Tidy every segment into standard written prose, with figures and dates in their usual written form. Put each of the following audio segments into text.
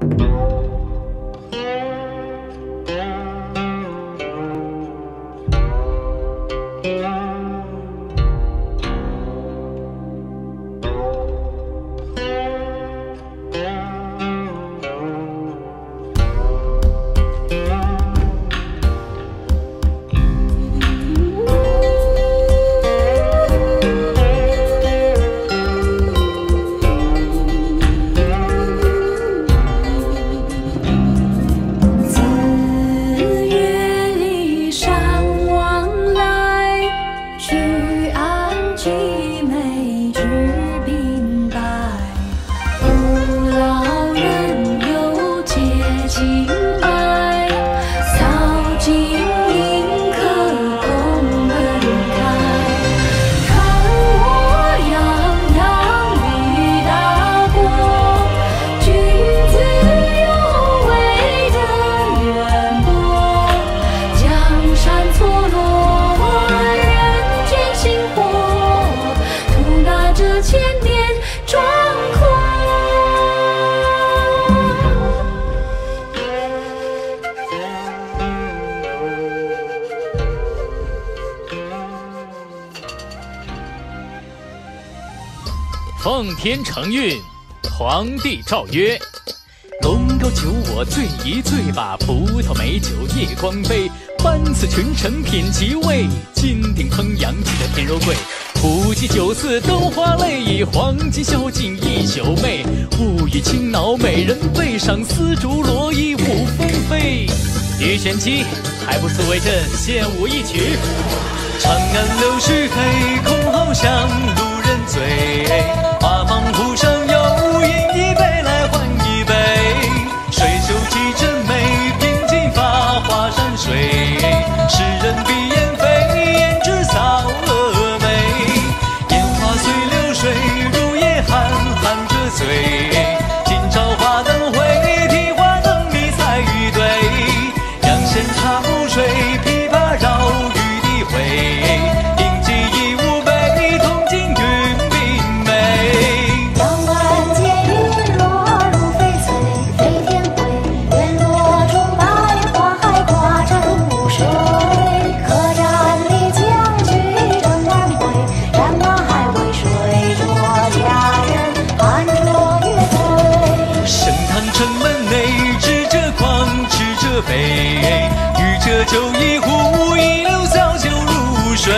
奉天承运，皇帝诏曰：龙沟酒我醉一醉，把葡萄美酒夜光杯。班次群臣品极味，金鼎烹羊鸡的天肉桂。普济酒肆灯花泪，黄金宵禁一宿寐。物语轻挠美人背上，丝竹罗衣舞风飞。玉玄机，还不速为朕献舞一曲。长安柳絮飞，箜篌响，路人醉。花舫湖上有饮一杯，来换一杯。水袖几针眉，鬓金发华山水。诗人闭眼飞，胭脂扫蛾眉。烟花随流水，入夜寒，含着醉。今朝花灯会，提花灯迷彩玉对。阳仙茶无水，琵琶绕玉笛回。应记忆无悲，铜镜云鬓眉。 阳关见云落如翡翠，飞天回。院落中百花还挂着露水。客栈里将军正晚归，战马还未睡着，佳人含着月醉。 盛唐城门内，执着筐，持着杯。御者酒一壶，一流小酒入水。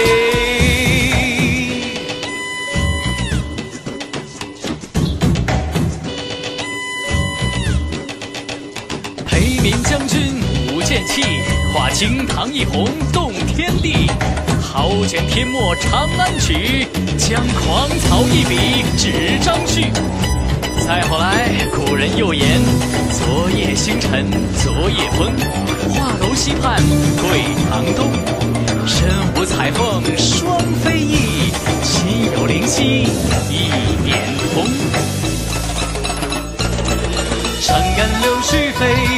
裴明将军舞剑气，画惊堂一红动天地。好卷天墨长安曲，将狂草一笔指张旭。再后来，古人又言：昨夜星辰昨夜风，画楼西畔桂堂东。身无彩凤双飞翼，心有灵犀一点通。长安柳絮飞，